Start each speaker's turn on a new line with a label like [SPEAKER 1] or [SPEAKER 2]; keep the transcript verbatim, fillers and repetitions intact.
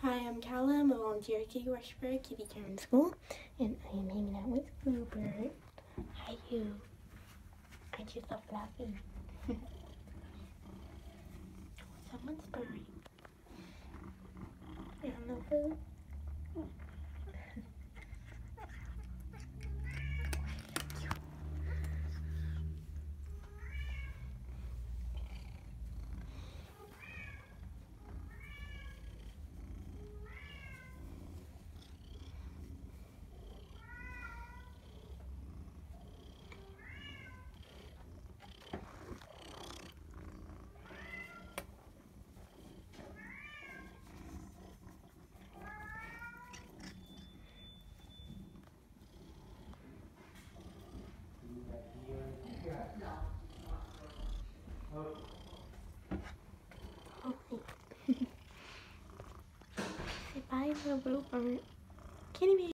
[SPEAKER 1] Hi, I'm Calla. I'm a volunteer kitty worshiper at Kitty Karen School, and I am hanging out with Bluebird. Hi, you. Aren't you so fluffy? Someone's purring. You want no food? Say bye, little Bluebird. Kitty baby.